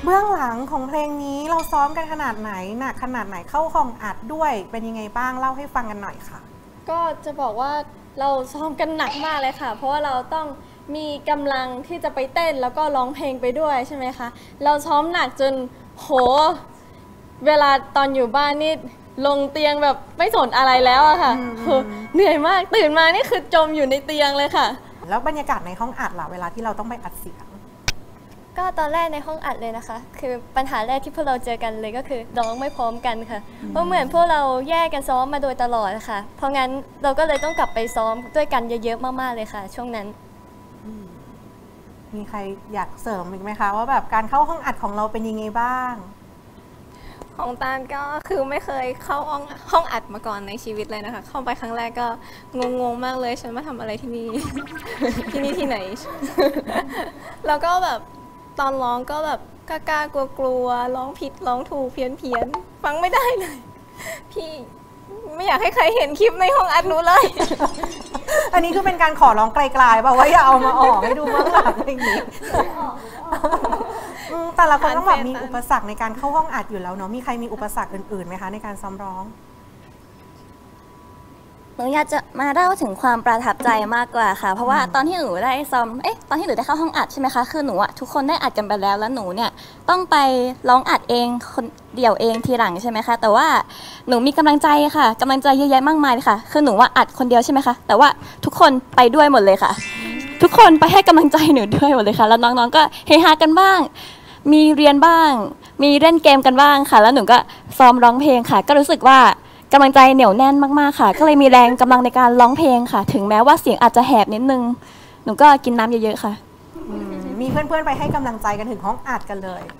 บื้องหลังของเพลงนี้เราซ้อมกันขนาดไหนหนักขนาดไหนเข้าห้องอัดด้วยเป็นยังไงบ้างเล่าให้ฟังกันหน่อยค่ะก็จะบอกว่าเราซ้อมกันหนักมากเลยค่ะเพราะว่าเราต้องมีกำลังที่จะไปเต้นแล้วก็ร้องเพลงไปด้วยใช่ไหมคะเราซ้อมหนักจนโหเวลาตอนอยู่บ้านนี่ลงเตียงแบบไม่สนอะไรแล้วอะค่ะเหนื่อยมากตื่นมานี่คือจมอยู่ในเตียงเลยค่ะแล้วบรรยากาศในห้องอัดล่ะเวลาที่เราต้องไปอัดเสียงก็ตอนแรกในห้องอัดเลยนะคะคือปัญหาแรกที่พวกเราเจอกันเลยก็คือร้องไม่พร้อมกันค่ะเพราะเหมือนพวกเราแยกกันซ้อมมาโดยตลอดค่ะเพราะงั้นเราก็เลยต้องกลับไปซ้อมด้วยกันเยอะๆมากๆเลยค่ะช่วงนั้นมีใครอยากเสริมอีกไหมคะว่าแบบการเข้าห้องอัดของเราเป็นยังไงบ้างของตาลก็คือไม่เคยเข้าห้องอัดมาก่อนในชีวิตเลยนะคะเข้าไปครั้งแรกก็งงมากเลยฉันมาทำอะไรที่นี่ ที่ไหน แล้วก็แบบตอนร้องก็แบบกล้ากลัวร้องผิดร้องถูกเพี้ยนฟังไม่ได้เลยพี่ไม่อยากให้ใครเห็นคลิปในห้องอัดหนูเลยอันนี้คือเป็นการขอร้องไกลๆแบบว่าอย่าเอามาออกให้ดูเบื้องหลังอย่างนี้แต่ละคนต้องแบบมีอุปสรรคในการเข้าห้องอัดอยู่แล้วเนาะมีใครมีอุปสรรคอื่นๆไหมคะในการซ้อมร้องหนูอยากจะมาเล่าถึงความประทับใจมากกว่าค่ะเพราะว่าตอนที่หนูได้ซ้อมตอนที่หนูได้เข้าห้องอัดใช่ไหมคะคือหนูอะทุกคนได้อัดกันไปแล้วหนูเนี่ยต้องไปร้องอัดเองคนเดี่ยวเองทีหลังใช่ไหมคะแต่ว่าหนูมีกำลังใจค่ะกำลังใจเยอะแยะมากมายเลยค่ะคือหนูว่าอัดคนเดียวใช่ไหมคะแต่ว่าทุกคนไปด้วยหมดเลยค่ะทุกคนไปให้กำลังใจหนูด้วยหมดเลยค่ะแล้วน้องๆก็เฮฮากันบ้างมีเรียนบ้างมีเล่นเกมกันบ้างค่ะแล้วหนูก็ซ้อมร้องเพลงค่ะก็รู้สึกว่ากำลังใจเหนียวแน่นมากๆค่ะก็เลยมีแรงกำลังในการร้องเพลงค่ะถึงแม้ว่าเสียงอาจจะแหบนิดนึงหนูก็กินน้ำเยอะๆค่ะมีเพื่อนๆไปให้กำลังใจกันถึงห้องอัดกันเลย